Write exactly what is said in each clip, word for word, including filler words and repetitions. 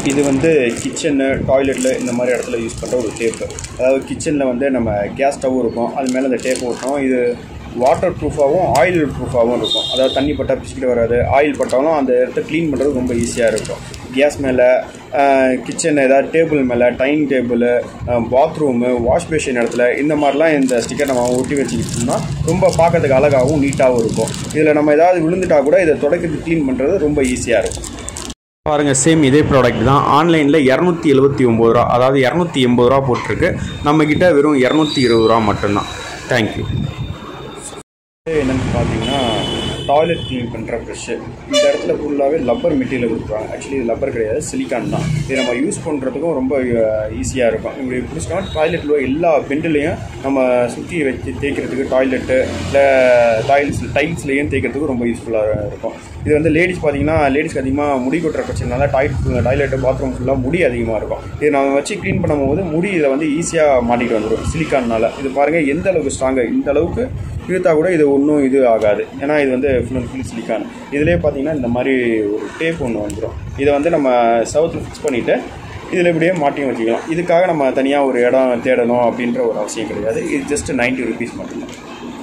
இது வந்து கிச்சனு டாய்லெட்டில் இந்த மாதிரி இடத்துல யூஸ் பண்ணுற ஒரு டேப்பு. அதாவது கிச்சனில் வந்து நம்ம கேஸ் ஸ்டவ் இருக்கும், அது மேலே இந்த டேப் ஓட்டணும். இது வாட்டர் ப்ரூஃபாகவும் ஆயில் ப்ரூஃபாகவும் இருக்கும். அதாவது தண்ணி பட்டால் பிச்சுக்கிட்டு வராது, ஆயில் பட்டாலும் அந்த இடத்த க்ளீன் பண்ணுறது ரொம்ப ஈஸியாக இருக்கும். கேஸ் மேலே, கிச்சன் ஏதாவது டேபிள் மேலே, dining table, bathroom, wash basin இடத்துல இந்த மாதிரிலாம் இந்த ஸ்டிக்கர் நம்ம ஒட்டி வச்சுக்கிட்டோம்னா ரொம்ப பார்க்கறதுக்கு அழகாகவும் நீட்டாகவும் இருக்கும். இதில் நம்ம ஏதாவது விழுந்துட்டா கூட இதை தொடக்கிறது க்ளீன் பண்ணுறது ரொம்ப ஈஸியாக இருக்கும். பாருங்கள், சேம் இதே ப்ராடக்ட் தான். ஆன்லைனில் இரநூத்தி எழுபத்தி ஒம்பது ரூபா, அதாவது இரநூத்தி எண்பது ரூபா போட்டிருக்கு. நம்மக்கிட்ட வெறும் இரநூத்தி இருபது ரூபா மட்டும்தான். தேங்க்யூ. என்னென்னு பார்த்தீங்கன்னா டாய்லெட் க்ளீன் பண்ணுற ப்ரெஷ்ஷு. இந்த இடத்துல ஃபுல்லாகவே லப்பர் மெட்டீரியல் கொடுத்துருவாங்க. ஆக்சுவலி இது லப்பர் கிடையாது, சிலிக்கான் தான். இது நம்ம யூஸ் பண்ணுறதுக்கும் ரொம்ப ஈஸியாக இருக்கும். இப்படி பிடிச்சிட்டோம்னா டாய்லெட்டில் எல்லா பெண்டுலேயும் நம்ம சுற்றி வச்சு தேய்க்கிறதுக்கு, டாய்லெட்டு இல்லை டாய்லெட்ஸ் டைல்ஸ்லேயும் தேய்க்கிறதுக்கு ரொம்ப யூஸ்ஃபுல்லாக இருக்கும். இது வந்து லேடிஸ் பார்த்தீங்கன்னா லேடிஸ்க்கு அதிகமாக முடி கொட்டுற பிரச்சனைனால டாய்லெட் டாய்லெட்டு பாத்ரூம் ஃபுல்லாக முடி அதிகமாக இருக்கும். இது நம்ம வச்சு க்ளீன் பண்ணும்போது முடி இதை வந்து ஈஸியாக மாட்டிகிட்டு வந்துடும் சிலிக்கானால். இது பாருங்கள் எந்த அளவுக்கு ஸ்ட்ராங்காக, இந்த அளவுக்கு இழுத்தா கூட இது ஒன்றும் இது ஆகாது. ஏன்னா இது வந்து ஃபுல் அண்ட் ஃபுல் சிலிக்கான். இதிலே பார்த்தீங்கன்னா இந்த மாதிரி ஒரு டேப் ஒன்று வந்துடும். இதை வந்து நம்ம சவுத்தில் ஃபிக்ஸ் பண்ணிவிட்டு இதில் இப்படியே மாட்டியும் வச்சுக்கலாம். இதுக்காக நம்ம தனியாக ஒரு இடம் தேடணும் அப்படின்ற ஒரு அவசியம் கிடையாது. இது ஜஸ்ட் நைன்ட்டி ருபீஸ் மட்டும்தான்.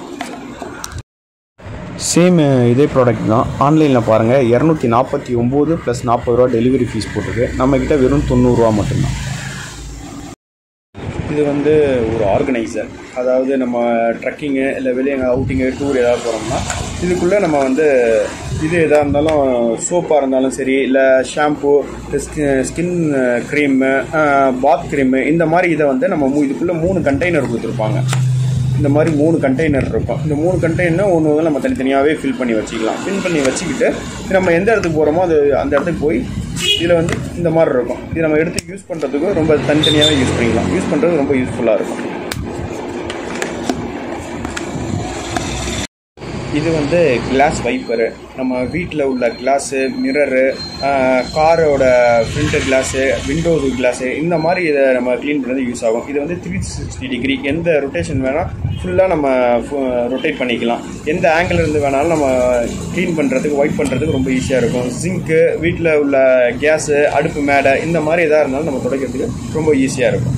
சேம் இதே ப்ராடக்ட் தான். ஆன்லைனில் பாருங்கள், இரநூத்தி நாற்பத்தி ஒம்பது ப்ளஸ் நாற்பது ரூபா டெலிவரி ஃபீஸ் போட்டுருக்கு. நம்மக்கிட்ட வெறும் தொண்ணூறுரூவா மட்டும்தான். இது வந்து ஒரு ஆர்கனைசர். அதாவது நம்ம ட்ரக்கிங்கு இல்லை வெளியே அவுட்டிங்கு டூர் ஏதாவது போகிறோம்னா இதுக்குள்ளே நம்ம வந்து இது எதாக இருந்தாலும், சோப்பாக இருந்தாலும் சரி, இல்லை shampoo, skin cream, bath cream, இந்த மாதிரி இதை வந்து நம்ம இதுக்குள்ளே மூணு கண்டெய்னர் கொடுத்துருப்பாங்க. இந்த மாதிரி மூணு கண்டெய்னர் இருக்கும். இந்த மூணு கண்டெய்னர் ஒன்று வந்து நம்ம தனித்தனியாகவே ஃபில் பண்ணி வச்சுக்கலாம். ஃபில் பண்ணி வச்சுக்கிட்டு நம்ம எந்த இடத்துக்கு போகிறோமோ அது அந்த இடத்துக்கு போய் இதில் வந்து இந்த மாதிரி இருக்கும். இது நம்ம எடுத்து யூஸ் பண்ணுறதுக்கு ரொம்ப தனித்தனியாகவே யூஸ் பண்ணிக்கலாம். யூஸ் பண்ணுறது ரொம்ப யூஸ்ஃபுல்லாக இருக்கும். இது வந்து கிளாஸ் வைப்பரு. நம்ம வீட்டில் உள்ள கிளாஸு, மிரரு, காரோட ஃப்ரண்ட்டு கிளாஸு, விண்டோஸு கிளாஸு, இந்த மாதிரி இதை நம்ம க்ளீன் பண்ணுறது யூஸ் ஆகும். இது வந்து த்ரீ சிக்ஸ்டி டிகிரி எந்த ரொட்டேஷன் வேணால் ஃபுல்லாக நம்ம ரொட்டேட் பண்ணிக்கலாம். எந்த ஆங்கிள் இருந்து வேணாலும் நம்ம க்ளீன் பண்ணுறதுக்கு, ஒயிட் பண்ணுறதுக்கு ரொம்ப ஈஸியாக இருக்கும். சிங்க்கு, வீட்டில் உள்ள கேஸு, அடுப்பு மேடை, இந்த மாதிரி எதாக இருந்தாலும் நம்ம துடைக்கிறதுக்கு ரொம்ப ஈஸியாக இருக்கும்.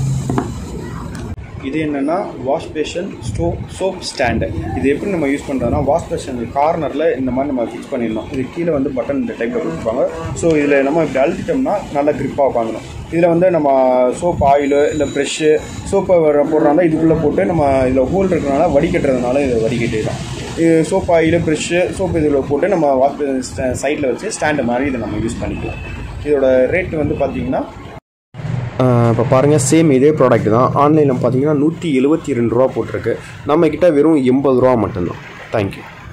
இது என்னென்னா வாஷ் பேஷன் ஸ்டோ சோப் ஸ்டாண்டு. இது எப்படி நம்ம யூஸ் பண்ணுறோன்னா, வாஷ் பேஷன் கார்னரில் இந்த மாதிரி நம்ம ஃபிக்ஸ் பண்ணிடணும். இது கீழே வந்து பட்டன் இந்த டைப்பில் கொடுத்துருப்பாங்க. ஸோ இதில் நம்ம இப்படி அழுத்திட்டோம்னா நல்லா க்ரிப்பாக உட்காந்துடும். இதில் வந்து நம்ம சோப் ஆயிலு இல்லை ப்ரெஷ்ஷு, சோப்பை போடுறாங்க இதுக்குள்ளே போட்டு நம்ம இதில் ஹோல் இருக்கிறனால வடிகட்டுறதுனால இதை வடிகட்டிடும். இது சோப் ஆயிலு, ப்ரெஷ்ஷு, சோப்பு இதில் போட்டு நம்ம வாஷ் சைடில் வச்சு ஸ்டாண்டு மாதிரி இதை நம்ம யூஸ் பண்ணிக்கலாம். இதோட ரேட்டு வந்து பார்த்திங்கன்னா, இப்போ பாருங்கள், சேம் இதே ப்ராடக்ட் தான். ஆன்லைனில் பார்த்தீங்கன்னா நூற்றி எழுபத்தி ரெண்டு ரூபா போட்டிருக்கு. நம்மக்கிட்ட வெறும் எண்பது ரூபா மட்டும்தான். தேங்க்யூ.